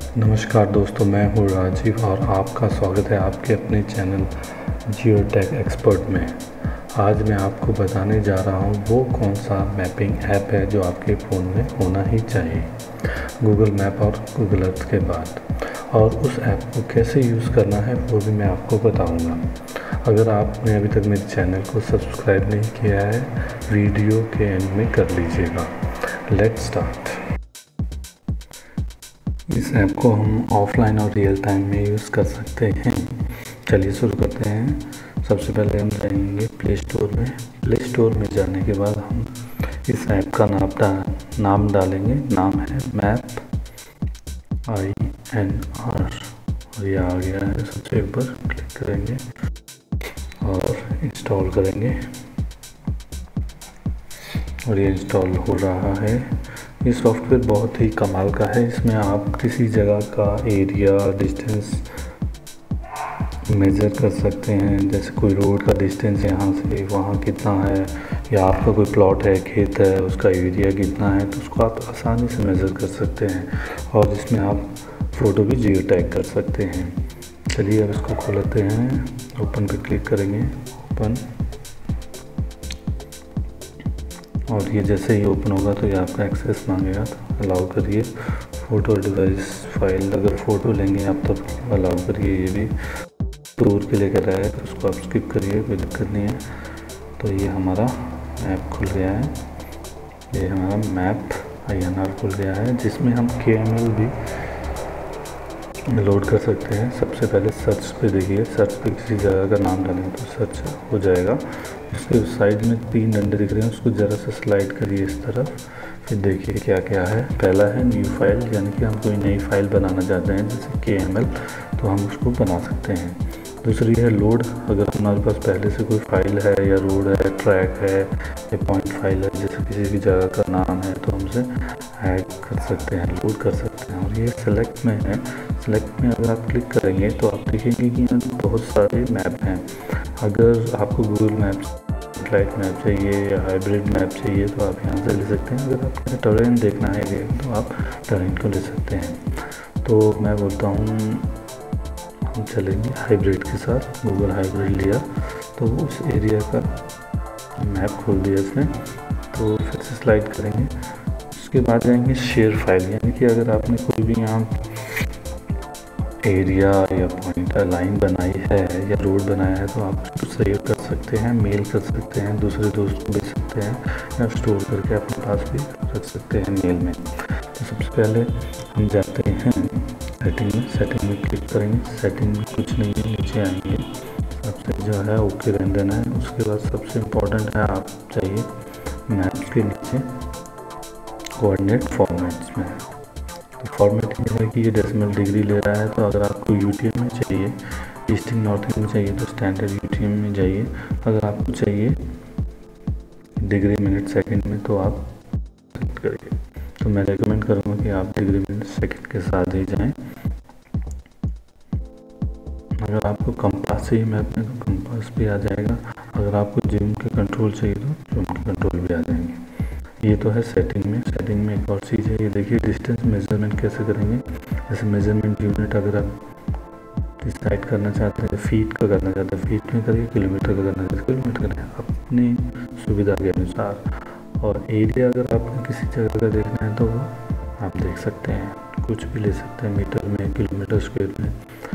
नमस्कार दोस्तों, मैं हूँ राजीव और आपका स्वागत है आपके अपने चैनल जियो टेक एक्सपर्ट में। आज मैं आपको बताने जा रहा हूँ वो कौन सा मैपिंग ऐप है जो आपके फ़ोन में होना ही चाहिए गूगल मैप और गूगल अर्थ के बाद, और उस ऐप को कैसे यूज़ करना है वो भी मैं आपको बताऊँगा। अगर आपने अभी तक मेरे चैनल को सब्सक्राइब नहीं किया है, वीडियो के एंड में कर लीजिएगा। Let's start. इस ऐप को हम ऑफलाइन और रियल टाइम में यूज़ कर सकते हैं। चलिए शुरू करते हैं। सबसे पहले हम जाएंगे प्ले स्टोर में। प्ले स्टोर में जाने के बाद हम इस ऐप का नाम डालेंगे। नाम है MapInr और ये आ गया है। सबसे ऊपर क्लिक करेंगे और इंस्टॉल करेंगे और ये इंस्टॉल हो रहा है। ये सॉफ्टवेयर बहुत ही कमाल का है। इसमें आप किसी जगह का एरिया, डिस्टेंस मेज़र कर सकते हैं। जैसे कोई रोड का डिस्टेंस यहाँ से वहाँ कितना है, या आपका कोई प्लॉट है, खेत है, उसका एरिया कितना है, तो उसको आप आसानी से मेज़र कर सकते हैं। और इसमें आप फ़ोटो भी जियो टैग कर सकते हैं। चलिए अब इसको खोलते हैं। ओपन पे क्लिक करेंगे। ओपन, और ये जैसे ही ओपन होगा तो ये आपका एक्सेस मांगेगा, तो अलाउ करिए। फ़ोटो डिवाइस फाइल, अगर फ़ोटो लेंगे आप तो अलाउ करिए। ये भी टूर के लिए कर रहा है तो उसको आप स्किप करिए, कोई दिक्कत नहीं है। तो ये हमारा ऐप खुल गया है। ये हमारा MapInr खुल गया है, जिसमें हम KML भी लोड कर सकते हैं। सबसे पहले सर्च पे देखिए। सर्च पे किसी जगह का नाम डालेंगे तो सर्च हो जाएगा। उसके साइड में 3 डंडे दिख रहे हैं, उसको ज़रा सा स्लाइड करिए इस तरफ। फिर देखिए क्या क्या है। पहला है न्यू फाइल, यानी कि हम कोई नई फाइल बनाना चाहते हैं जैसे KML, तो हम उसको बना सकते हैं। दूसरी है लोड। अगर हमारे पास पहले से कोई फाइल है, या रोड है, ट्रैक है, या पॉइंट फाइल है, जैसे किसी भी जगह का नाम है, तो हमसे ऐड कर सकते हैं, लोड कर सकते हैं। और ये सेलेक्ट में है। सेलेक्ट में अगर आप क्लिक करेंगे तो आप देखेंगे कि यहाँ बहुत सारे मैप हैं। अगर आपको गूगल मैप्स, सैटेलाइट मैप चाहिए या हाइब्रिड मैप चाहिए तो आप यहाँ से ले सकते हैं। अगर आपको टेरेन देखना है तो आप टेरेन को ले सकते हैं। तो मैं बोलता हूँ हम चलेंगे हाइब्रिड के साथ। गूगल हाइब्रिड लिया तो उस एरिया का मैप खोल दिया इसने। तो फिर से स्लाइड करेंगे। उसके बाद जाएंगे शेयर फाइल, यानी कि अगर आपने कोई भी यहाँ एरिया या पॉइंट लाइन बनाई है या रोड बनाया है तो आप उसको सेव कर सकते हैं, मेल कर सकते हैं, दूसरे दोस्त को भेज सकते हैं, या स्टोर करके अपने पास भी रख सकते हैं मेल में। तो सबसे पहले हम जाते हैं सेटिंग में। सेटिंग में क्लिक करेंगे। सेटिंग में कुछ नहीं है, नीचे आएंगे। सबसे जो है ओके रहने देना है। उसके बाद सबसे इम्पोर्टेंट है, आप चाहिए मैप्स के नीचे कोऑर्डिनेट फॉर्मेट्स में। तो फॉर्मेट ये है कि ये डेसिमल डिग्री ले रहा है। तो अगर आपको यूटीएम में चाहिए, ईस्टिंग नॉर्थिंग में चाहिए, तो स्टैंडर्ड यूटीएम में जाइए। अगर आपको चाहिए डिग्री मिनट सेकंड में तो आप सेलेक्ट करिए। तो मैं रेकमेंड करूँगा कि आप डिग्री मिनट सेकंड के साथ ही जाएं। अगर आपको कंपास चाहिए मैप में तो कंपास भी आ जाएगा। अगर आपको जूम के कंट्रोल चाहिए तो जूम के कंट्रोल भी आ जाएंगे। ये तो है सेटिंग में। सेटिंग में एक और चीज़ है, ये देखिए डिस्टेंस मेजरमेंट कैसे करेंगे। जैसे मेजरमेंट यूनिट अगर आप डिसाइड करना चाहते हैं, फीट का करना चाहते हैं फीट में करिए, किलोमीटर का करना चाहते हैं किलोमीटर करिए, अपनी सुविधा के अनुसार। और एरिया अगर आपको किसी जगह का देखना है तो वो आप देख सकते हैं, कुछ भी ले सकते हैं, मीटर में, किलोमीटर स्क्वायर में।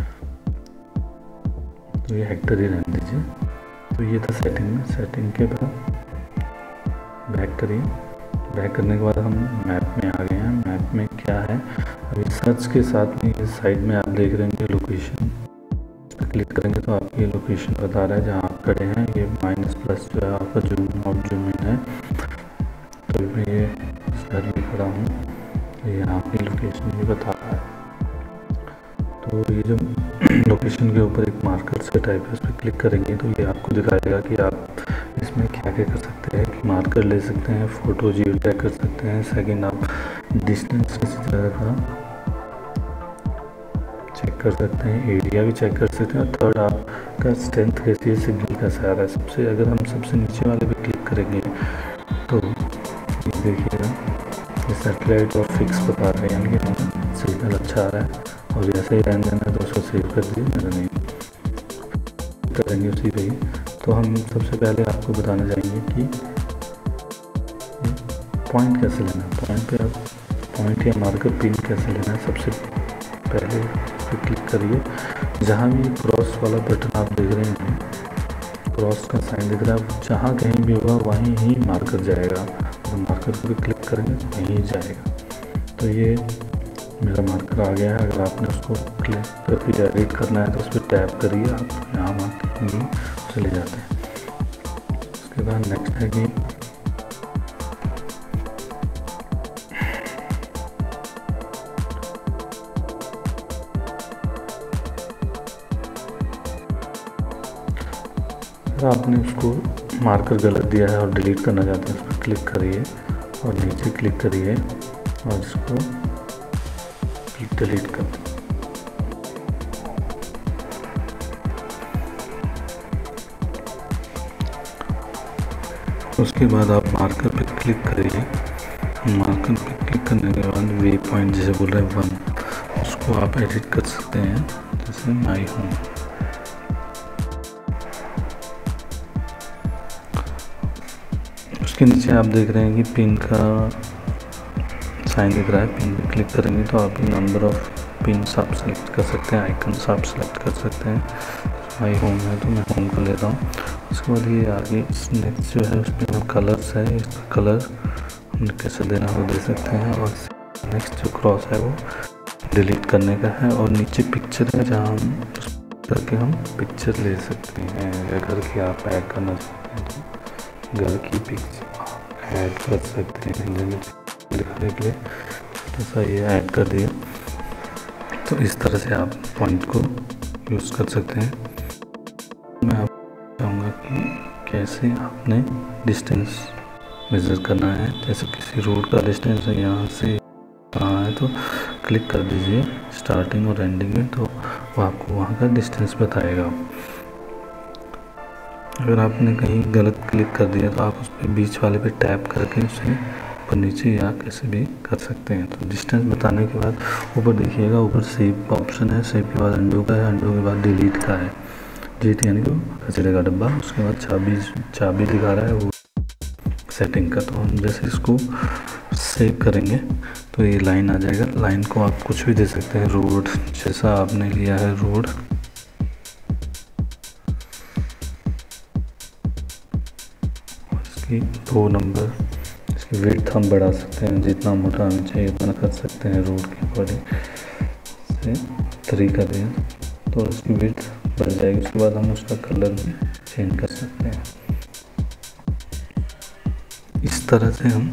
तो ये हेक्टर ही रहने दीजिए। तो ये था सेटिंग में। सेटिंग के बाद बैक करिए। बैक करने के बाद हम मैप में आ गए हैं। मैप में क्या है, अभी सर्च के साथ में इस साइड में आप देख रहे हैं लोकेशन। क्लिक करेंगे तो आपकी ये लोकेशन बता रहा है जहाँ आप खड़े हैं। ये माइनस प्लस जो है आपका जूम आउट जूम इन है। तो मैं ये शहर में खड़ा हूँ, तो यहाँ की लोकेशन भी बता रहा है। तो ये जो लोकेशन के ऊपर एक मार्कर से टाइप है, उस पर क्लिक करेंगे तो ये आपको दिखाएगा कि आप इसमें क्या क्या कर सकते हैं। मार्कर ले सकते हैं, फ़ोटो जियो टैग कर सकते हैं। सेकंड, आप डिस्टेंस किसी जगह का चेक कर सकते हैं, एरिया भी चेक कर सकते हैं। और थर्ड, आपका स्ट्रेंथ कैसी है, सिग्नल कैसा आ रहा है। सबसे अगर हम सबसे नीचे वाले पे क्लिक करेंगे तो ये देखिएगा ये सैटेलाइट और फिक्स बता रहे हैं, यानी कि हम सिग्नल अच्छा आ रहा है और ऐसे ही रहने देना है, तो उसको सेव कर दिए। मेरा नहीं करेंगे उसी पे ही। तो हम सबसे पहले आपको बताना चाहेंगे कि पॉइंट कैसे लेना है। पॉइंट पे आप पॉइंट या मार्कर पिन कैसे लेना है, सबसे पहले पे क्लिक करिए। जहाँ भी क्रॉस वाला बटन आप देख रहे हैं, क्रॉस का साइन दिख रहा है, जहाँ कहीं भी होगा वहीं ही मार्कर जाएगा। तो मार्कर पे क्लिक करेंगे तो वहीं जाएगा। तो ये मेरा मार्कर आ गया है। अगर आपने उसको क्लिक करके एडिट करना है तो उस पर टैप करिए, आप यहाँ मार्कर में चले जाते हैं। उसके बाद नेक्स्ट है कि अगर आपने उसको मार्कर गलत दिया है और डिलीट करना चाहते हैं, उस पर क्लिक करिए और नीचे क्लिक करिए और इसको डिलीट कर दें। उसके बाद आप मार्कर पे क्लिक करिए। मार्कर पे क्लिक करने के बाद वे पॉइंट जैसे बोल रहे हैं 1, उसको आप एडिट कर सकते हैं, जैसे माई होम। उसके नीचे आप देख रहे हैं कि पिन का साइन दिख रहा है। पिन पे क्लिक करेंगे तो आप नंबर ऑफ पिन्स आप सेलेक्ट कर सकते हैं, आइकन्स आप सेलेक्ट कर सकते हैं। माई होम है तो मैं होम कर लेता हूँ। उसके बाद ये आगे नेक्स्ट जो है उसमें कलर्स है, इसका कलर हम कैसे देना वो दे सकते हैं। और नेक्स्ट जो क्रॉस है वो डिलीट करने का है। और नीचे पिक्चर है जहाँ हम करके हम पिक्चर ले सकते हैं। घर की आप ऐड करना चाहते हैं तो घर की पिक्चर ऐड कर सकते हैं। दिखाने के लिए ऐसा ये ऐड कर दिया। तो इस तरह से आप पॉइंट को यूज़ कर सकते हैं। मैं आपको चाहूँगा कि कैसे आपने डिस्टेंस मेज़र करना है। जैसे किसी रोड का डिस्टेंस है, यहाँ से कहाँ है तो क्लिक कर दीजिए स्टार्टिंग और एंडिंग में, तो वो आपको वहाँ का डिस्टेंस बताएगा। अगर आपने कहीं गलत क्लिक कर दिया तो आप उस पर बीच वाले पे टैप करके उसे ऊपर नीचे या कैसे भी कर सकते हैं। तो डिस्टेंस बताने के बाद ऊपर देखिएगा, ऊपर सेव का ऑप्शन है। सेव के बाद अंडू का है, अंडू के बाद डिलीट का है। डिलीट यानी कि कचरे का डब्बा। उसके बाद चाबी दिखा रहा है वो सेटिंग का। तो हम जैसे इसको सेव करेंगे तो ये लाइन आ जाएगा। लाइन को आप कुछ भी दे सकते हैं, रोड जैसा आपने लिया है रोड। इसकी 2 नंबर, इसकी विड्थ हम बढ़ा सकते हैं, जितना मोटा हमें चाहिए उतना कर सकते हैं। रोड के अकॉर्डिंग से 3 कर दिया तो इसकी विड्थ बढ़ जाएगी। उसके बाद हम उसका कलर भी चेंज कर सकते हैं। इस तरह से हम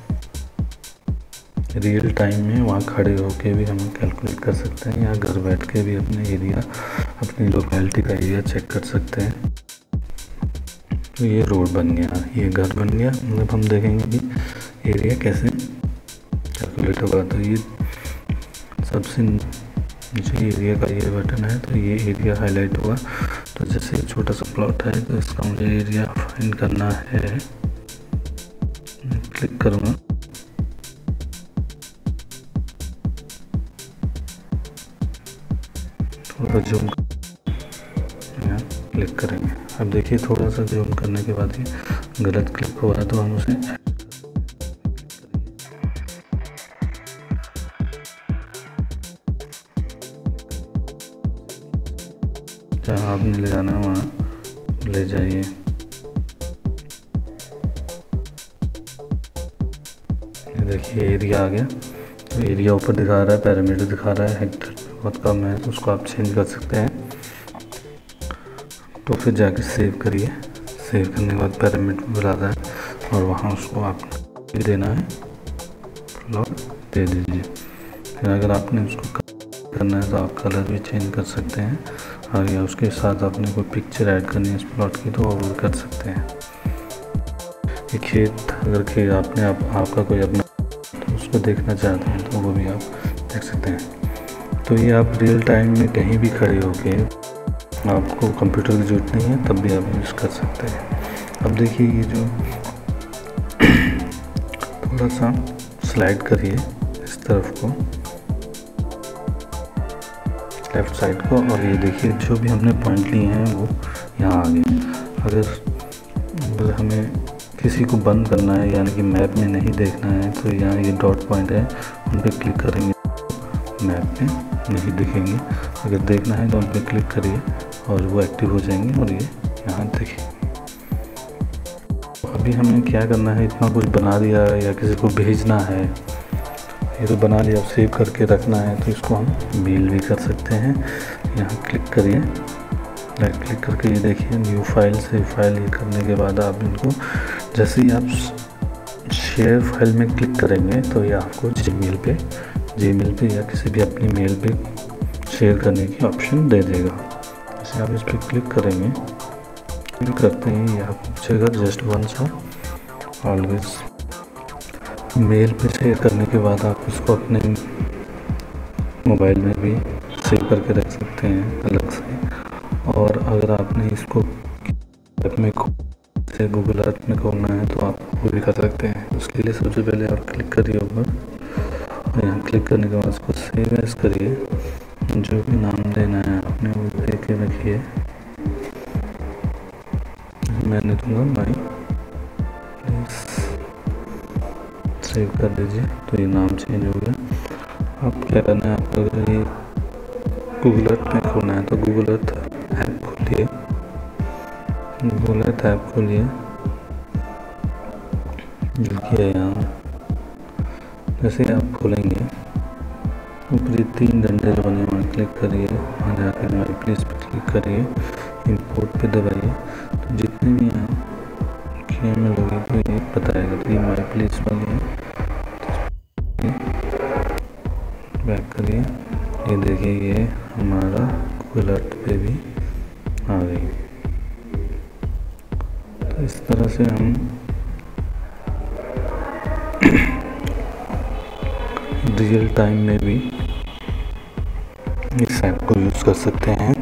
रियल टाइम में वहाँ खड़े होके भी हम कैलकुलेट कर सकते हैं, या घर बैठ के भी अपने एरिया, अपनी लोकेलिटी का एरिया चेक कर सकते हैं। तो ये रोड बन गया, ये घर बन गया। मतलब हम देखेंगे कि एरिया कैसे कैलकुलेट होगा। तो ये सबसे नीचे एरिया का ये बटन है, तो ये एरिया हाईलाइट होगा। तो जैसे छोटा सा प्लॉट है तो इसका मुझे एरिया फाइंड करना है, क्लिक करूँगा। थोड़ा जूम क्लिक करेंगे। अब देखिए थोड़ा सा जूम करने के बाद ही गलत क्लिक हो रहा है, तो हम उसे जहाँ आपने ले जाना है वहाँ ले जाइए। ये देखिए एरिया आ गया। तो एरिया ऊपर दिखा रहा है, पैरामीटर दिखा रहा है, हेक्टर बहुत कम है, तो उसको आप चेंज कर सकते हैं। तो फिर जाके सेव करिए। सेव करने के बाद पैरामीटर बुलाता है और वहाँ उसको आप देना है, प्लॉट दे दीजिए। फिर अगर आपने उसको करना है तो आप कलर भी चेंज कर सकते हैं, और या उसके साथ आपने कोई पिक्चर ऐड करनी है इस प्लॉट की तो वो भी कर सकते हैं। ये खेत, अगर खेत आपने आपका कोई अपना तो उसको देखना चाहते हैं तो वो भी आप देख सकते हैं। तो ये आप रियल टाइम में कहीं भी खड़े होके, आपको कंप्यूटर की ज़रूरत नहीं है तब भी आप यूज़ कर सकते हैं। अब देखिए ये जो थोड़ा सा स्लाइड करिए इस तरफ को, लेफ़्ट साइड को, और ये देखिए जो भी हमने पॉइंट लिए हैं वो यहाँ आ गए। अगर हमें किसी को बंद करना है यानी कि मैप में नहीं देखना है तो यहाँ ये डॉट पॉइंट है, उन पर क्लिक करेंगे, मैप में नहीं दिखेंगे। अगर देखना है तो उन पर क्लिक करिए और वो एक्टिव हो जाएंगे और ये यहाँ देखिए। अभी हमें क्या करना है, इतना कुछ बना दिया या किसी को भेजना है, ये तो बना लिया, अब सेव करके रखना है तो इसको हम मेल भी कर सकते हैं। यहाँ क्लिक करिए, राइट क्लिक करके ये देखिए न्यू फाइल, सेव फाइल। ये करने के बाद आप इनको जैसे ही आप शेयर फाइल में क्लिक करेंगे तो ये आपको जीमेल पे या किसी भी अपनी मेल पे शेयर करने की ऑप्शन दे देगा। जैसे आप इस पर क्लिक करेंगे, क्लिक करते ही ये आपको पूछेगा जस्ट वंस और ऑलवेज। मेल पे शेयर करने के बाद आप उसको अपने मोबाइल में भी सेव करके रख सकते हैं अलग से। और अगर आपने इसको ऐप में से गूगल अर्थ में खोलना है तो आप वो भी कर सकते हैं। उसके लिए सबसे पहले आप क्लिक करिए ऊपर, और यहाँ क्लिक करने के बाद उसको सेव एज करिए, जो भी नाम देना है आपने वो दे के रखिए। मैंने दूंगा माई प्लीज, सेव कर दीजिए तो ये नाम चेंज हो गया। आप क्या करना है, आपको अगर ये गूगल अर्थ में खोलना है तो गूगल अर्थ ऐप खोलिए, गूगल अर्थ ऐप खोलिए, देखिए यहाँ जैसे आप खोलेंगे ऊपर ये 3 डंडे जो बने हुए क्लिक करिए, वहाँ जाकर माई प्लेस पे क्लिक करिए, इंपोर्ट पे दबाइए, तो जितने भी यहाँ KML होगी तो ये बताएगा कि माई प्लेस वाली है। बैक करिए, ये देखिए ये हमारा गूगल अर्थ पे भी आ गई। तो इस तरह से हम रियल टाइम में भी इस ऐप को यूज़ कर सकते हैं।